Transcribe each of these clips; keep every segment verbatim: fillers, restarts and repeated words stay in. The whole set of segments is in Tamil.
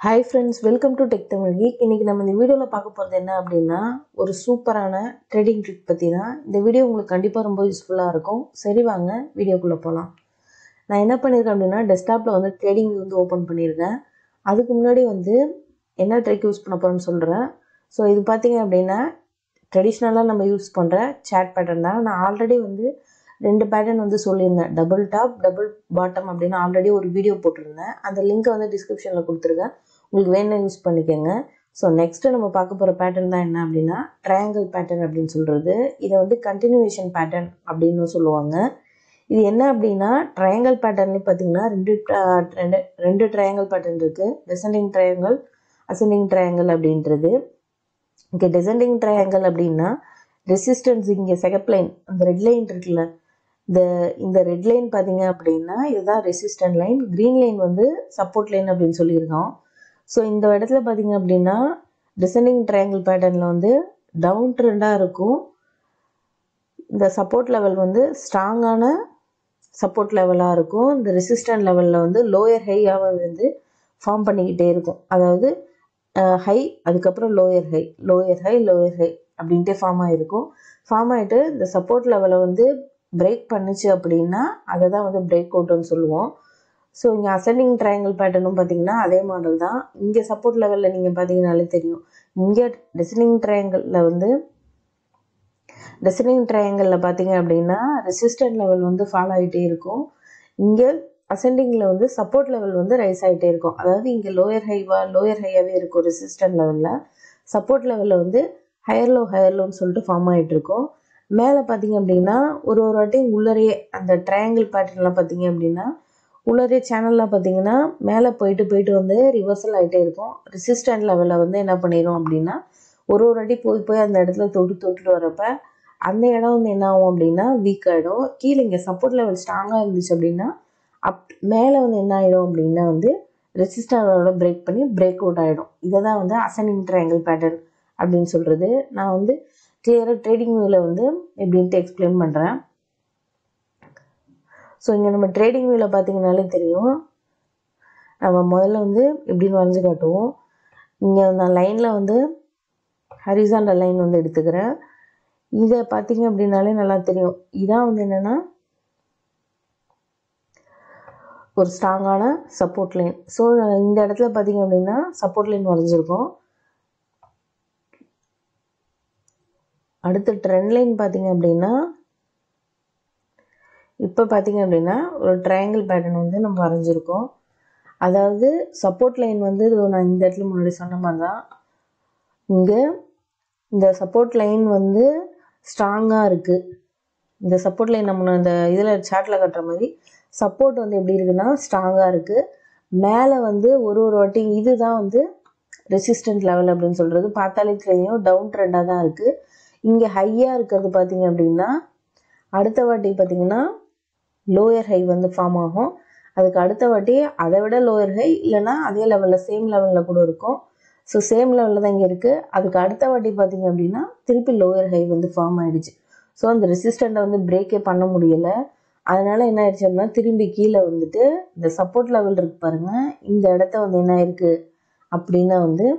Hi friends, welcome to techno Geek. இன்னைக்கு நம்ம இந்த வீடியோல பார்க்க போறது என்ன அப்படினா ஒரு சூப்பரான ட்ரேடிங் ட்ரிக் பத்தி தான். இந்த வீடியோ உங்களுக்கு கண்டிப்பா ரொம்ப யூஸ்ஃபுல்லா இருக்கும். சரி வாங்க வீடியோக்குள்ள போலாம். நான் என்ன பண்ணிருக்கேன் அப்படினா டெஸ்க்டாப்ல வந்து ட்ரேடிங் வந்து ஓபன் பண்ணிருக்கேன். அதுக்கு முன்னாடி வந்து என்ன ட்ரிக் யூஸ் பண்ண போறேன்னு சொல்றேன். சோ இது பாத்தீங்க அப்படினா ட்ரெடிஷனலா நம்ம யூஸ் பண்ற சாட் பேட்டர்ன் தான். நான் ஆல்ரெடி வந்து ரெண்டு பேட்டர்ன் வந்து சொல்லியிருந்தேன். டபுள் டாப் டபுள் பாட்டம் அப்படின்னு ஆல்ரெடி ஒரு வீடியோ போட்டிருந்தேன். அந்த லிங்க் வந்து டிஸ்கிரிப்ஷன்ல கொடுத்துருக்கேன். உங்களுக்கு வேணும் யூஸ் பண்ணிக்கோங்க. ஸோ நெக்ஸ்ட் நம்ம பார்க்க போகிற பேட்டர்ன் தான் என்ன அப்படின்னா ட்ரையாங்கிள் பேட்டர்ன் அப்படின்னு சொல்கிறது. இதை வந்து கண்டினியூவேஷன் பேட்டர்ன் அப்படின்னு சொல்லுவாங்க. இது என்ன அப்படின்னா ட்ரையாங்கிள் பேட்டர்ன்லேயே பார்த்தீங்கன்னா ரெண்டு ரெண்டு ரெண்டு ட்ரையாங்கிள் பேட்டர்ன் இருக்குது. டெசெண்டிங் ட்ரையாங்கிள், அசெண்டிங் ட்ரையாங்கிள் அப்படின்றது. இங்கே டெசெண்டிங் ட்ரையாங்கிள் அப்படின்னா ரெசிஸ்டன்ஸ் இங்கே செகண்ட் லைன் அந்த ரெட் லைன் இருக்குல்ல, இந்த இந்த ரெட் லைன் பார்த்தீங்க அப்படின்னா இதுதான் ரெசிஸ்டன்ட் லைன், க்ரீன் லைன் வந்து சப்போர்ட் லைன் அப்படின்னு சொல்லியிருக்கோம். ஸோ இந்த இடத்துல பார்த்தீங்க அப்படின்னா டிசெண்டிங் ட்ரையாங்கிள் பேட்டர்னில் வந்து டவுன் ட்ரெண்டாக இருக்கும். இந்த சப்போர்ட் லெவல் வந்து ஸ்ட்ராங்கான சப்போர்ட் லெவலாக இருக்கும். இந்த ரெசிஸ்டன்ட் லெவலில் வந்து லோயர் ஹையாக வந்து ஃபார்ம் பண்ணிக்கிட்டே இருக்கும். அதாவது ஹை அதுக்கப்புறம் lower high lower high lower high அப்படின்ட்டே ஃபார்ம் ஆகிருக்கும். ஃபார்ம் ஆகிட்டு இந்த சப்போர்ட் லெவலை வந்து பிரேக் பண்ணுச்சு அப்படின்னா அதை தான் வந்து பிரேக் அவுட்டுன்னு சொல்லுவோம். ஸோ இங்கே அசெண்டிங் ட்ரையாங்கிள் பேட்டர்னும் பார்த்தீங்கன்னா அதே மாடல் தான். இங்கே சப்போர்ட் லெவலில் நீங்கள் பார்த்தீங்கன்னாலே தெரியும். இங்கே டெசெண்டிங் ட்ரையாங்கிளில் வந்து டெசெண்டிங் ட்ரையாங்கிளில் பார்த்தீங்க அப்படின்னா ரெசிஸ்டன்ட் லெவல் வந்து ஃபாலோ ஆகிட்டே இருக்கும். இங்கே அசெண்டிங்கில் வந்து சப்போர்ட் லெவல் வந்து ரைஸ் ஆகிட்டே இருக்கும். அதாவது இங்கே லோயர் ஹைவா லோயர் ஹையாகவே இருக்கும். ரெசிஸ்டன்ட் லெவலில் சப்போர்ட் லெவலில் வந்து ஹையர் லோ ஹையர் லோன்னு சொல்லிட்டு ஃபார்ம் ஆகிட்டு இருக்கும். மேலே பார்த்தீங்க அப்படின்னா ஒரு ஒரு வாட்டியும் உள்ளரையே அந்த ட்ரையாங்கிள் பேட்டர்ன்லாம் பார்த்தீங்க அப்படின்னா உள்ளரே சேனலில் பார்த்தீங்கன்னா மேலே போயிட்டு போயிட்டு வந்து ரிவர்சல் ஆகிட்டே இருக்கும். ரெசிஸ்டன்ட் லெவலில் வந்து என்ன பண்ணிடும் அப்படின்னா ஒரு ஒரு அடி போய் போய் அந்த இடத்துல தொட்டு தொட்டுட்டு வரப்ப அந்த இடம் வந்து என்ன ஆகும் அப்படின்னா வீக் ஆகிடும். கீழே இங்கே சப்போர்ட் லெவல் ஸ்ட்ராங்காக இருந்துச்சு அப்படின்னா அப் மேலே வந்து என்ன ஆகிடும் அப்படின்னா வந்து ரெசிஸ்டன்ட் லெவலை பிரேக் பண்ணி பிரேக் அவுட் ஆகிடும். இதை தான் வந்து அசெண்டிங் ட்ரையாங்கிள் பேட்டர்ன் அப்படின்னு சொல்கிறது. நான் வந்து கிளியராக ட்ரேடிங் வியூவில் வந்து எப்படின்ட்டு எக்ஸ்பிளைன் பண்ணுறேன். ஸோ இங்கே நம்ம ட்ரேடிங் வியூவில் பார்த்தீங்கன்னாலே தெரியும். நம்ம முதல்ல வந்து எப்படின்னு வரைஞ்சி காட்டுவோம். இங்கே நான் லைனில் வந்து ஹரிசாண்டல் லைன் வந்து எடுத்துக்கிறேன். இதை பார்த்தீங்க அப்படின்னாலே நல்லா தெரியும். இதான் வந்து என்னென்னா ஒரு ஸ்ட்ராங்கான சப்போர்ட் லைன். ஸோ இந்த இடத்துல பார்த்தீங்க அப்படின்னா சப்போர்ட் லைன் வரைஞ்சிருக்கோம். அடுத்த ட்ரெண்ட் லைன் பார்த்தீங்க அப்படின்னா இப்போ பார்த்தீங்க அப்படின்னா ஒரு ட்ரையாங்கிள் பேட்டர்ன் வந்து நம்ம வரைஞ்சிருக்கோம். அதாவது சப்போர்ட் லைன் வந்து நான் இந்த இடத்துல முன்னாடி சொன்ன மாதிரி தான். இங்கே இந்த சப்போர்ட் லைன் வந்து ஸ்ட்ராங்காக இருக்குது. இந்த சப்போர்ட் லைன் நம்ம இந்த இதில் சாட்டில் கட்டுற மாதிரி சப்போர்ட் வந்து எப்படி இருக்குன்னா ஸ்ட்ராங்காக இருக்குது. மேலே வந்து ஒரு ஒரு வாட்டி இதுதான் வந்து ரெசிஸ்டன்ட் லெவல் அப்படின்னு சொல்கிறது. பார்த்தாலே தெரியும் டவுன் ட்ரெண்டாக தான் இருக்குது. இங்கே ஹையாக இருக்கிறது பார்த்தீங்க அப்படின்னா அடுத்த வாட்டி பார்த்தீங்கன்னா லோயர் ஹை வந்து ஃபார்ம் ஆகும். அதுக்கு அடுத்த வாட்டி அதை விட லோயர் ஹை இல்லைன்னா அதே லெவலில் சேம் லெவலில் கூட இருக்கும். ஸோ சேம் லெவலில் தான் இங்கே இருக்குது. அதுக்கு அடுத்த வாட்டி பார்த்தீங்க அப்படின்னா திருப்பி லோயர் ஹை வந்து ஃபார்ம் ஆகிடுச்சு. ஸோ அந்த ரெசிஸ்டண்ட்டை வந்து பிரேக்கே பண்ண முடியலை. அதனால் என்ன ஆயிடுச்சு அப்படின்னா திரும்பி கீழே வந்துட்டு இந்த சப்போர்ட் லெவல் இருக்கு பாருங்கள், இந்த இடத்த வந்து என்ன இருக்குது அப்படின்னா வந்து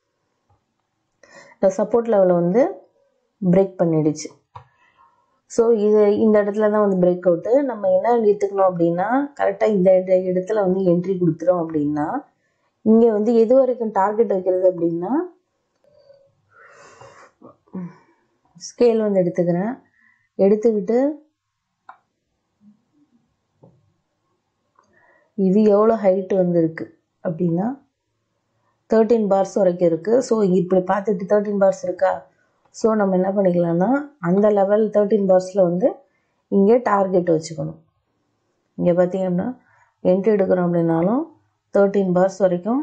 இந்த சப்போர்ட் லெவலை வந்து பிரேக் பண்ணிடுச்சு. ஸோ இது இந்த இடத்துல தான் வந்து பிரேக் அவுட்டு. நம்ம என்ன எடுத்துக்கணும் அப்படின்னா கரெக்டாக இந்த இடத்துல வந்து என்ட்ரி கொடுத்துரும் அப்படின்னா இங்கே வந்து எது வரைக்கும் டார்கெட் வைக்கிறது அப்படின்னா ஸ்கேல் வந்து எடுத்துக்கிறேன். எடுத்துக்கிட்டு இது எவ்வளோ ஹைட்டு வந்து இருக்கு அப்படின்னா தேர்ட்டீன் பார்ஸ் வரைக்கும் இருக்குது. ஸோ இப்படி பார்த்துட்டு தேர்ட்டீன் பார்ஸ் இருக்கா. ஸோ நம்ம என்ன பண்ணிக்கலாம்னா அந்த லெவல் தேர்ட்டீன் பார்ஸில் வந்து இங்கே டார்கெட் வச்சுக்கணும். இங்கே பார்த்தீங்கன்னா என்ட்ரி எடுக்கிறோம் அப்படின்னாலும் தேர்ட்டீன் பார்ஸ் வரைக்கும்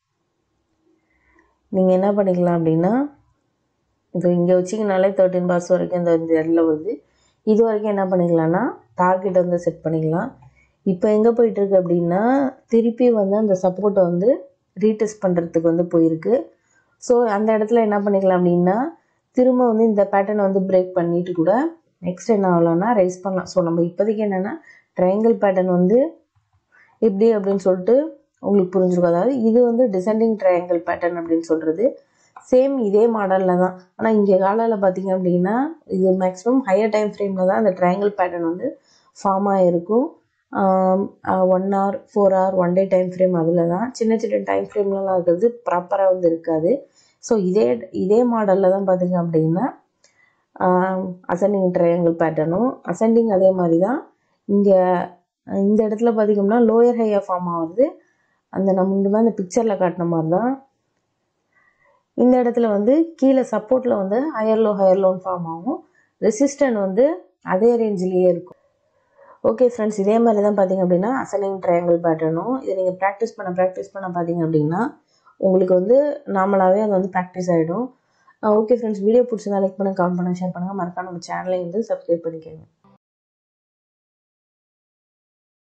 நீங்கள் என்ன பண்ணிக்கலாம் அப்படின்னா இப்போ இங்கே வச்சிங்கனாலே தேர்ட்டீன் பார்ஸ் வரைக்கும் இந்த இந்த இடத்துல வருது. இது வரைக்கும் என்ன பண்ணிக்கலாம்னா டார்கெட் வந்து செட் பண்ணிக்கலாம். இப்போ எங்கே போயிட்டுருக்கு அப்படின்னா திருப்பி வந்து அந்த சப்போர்ட்டை வந்து ரீடெஸ்ட் பண்ணுறதுக்கு வந்து போயிருக்கு. ஸோ அந்த இடத்துல என்ன பண்ணிக்கலாம் அப்படின்னா திரும்ப வந்து இந்த பேட்டர்னை வந்து பிரேக் பண்ணிட்டு கூட நெக்ஸ்ட் என்ன ஆகலாம்னா ரைஸ் பண்ணலாம். ஸோ நம்ம இப்போதைக்கு என்னென்னா ட்ரையாங்கிள் பேட்டர்ன் வந்து எப்படி அப்படின்னு சொல்லிட்டு உங்களுக்கு புரிஞ்சிருக்கும். அதாவது இது வந்து டிசெண்டிங் ட்ரையாங்கிள் பேட்டர்ன் அப்படின்னு சொல்கிறது. சேம் இதே மாடலில் தான். ஆனால் இங்கே காலையில் பார்த்தீங்க அப்படின்னா இது மேக்ஸிமம் ஹையர் டைம் ஃப்ரேமில் தான் அந்த ட்ரையாங்கிள் பேட்டர்ன் வந்து ஃபார்ம் ஆகிருக்கும். One hour four hour one day time frame அதில் தான். சின்ன சின்ன டைம் ஃப்ரேம்லலாம் இருக்கிறது ப்ராப்பராக வந்து இருக்காது. ஸோ இதே இதே மாடலில் தான் பார்த்தீங்க அப்படின்னா அசெண்டிங் ட்ரையாங்கிள் பேட்டர்னும் அசெண்டிங் அதே மாதிரி தான். இங்கே இந்த இடத்துல பார்த்திங்கன்னா லோயர் ஹையாக ஃபார்ம் ஆகுது. அந்த நம்ம இந்த அந்த பிக்சரில் காட்டின மாதிரி தான் இந்த இடத்துல வந்து கீழே சப்போர்ட்டில் வந்து higher low higher low form ஆகும். ரெசிஸ்டன்ட் வந்து அதே ரேஞ்சிலேயே இருக்கும். ஓகே ஃப்ரெண்ட்ஸ், இதே மாதிரி தான் பார்த்திங்க அப்படின்னா அசெண்டிங் ட்ரையாங்கிள் பேட்டர்னும் இதை நீங்கள் ப்ராக்டிஸ் பண்ண ப்ராக்டிஸ் பண்ண பார்த்தீங்க அப்படின்னா உங்களுக்கு வந்து நார்மலாகவே அது வந்து ப்ராக்டிஸ் ஆகிடும். ஓகே ஃப்ரெண்ட்ஸ், வீடியோ பிடிச்சிருந்தா லைக் பண்ணுங்கள், கமெண்ட் பண்ணுங்கள், ஷேர் பண்ணுங்கள். மறக்காம நம்ம சேனலை வந்து சப்ஸ்கிரைப் பண்ணிக்கோங்க.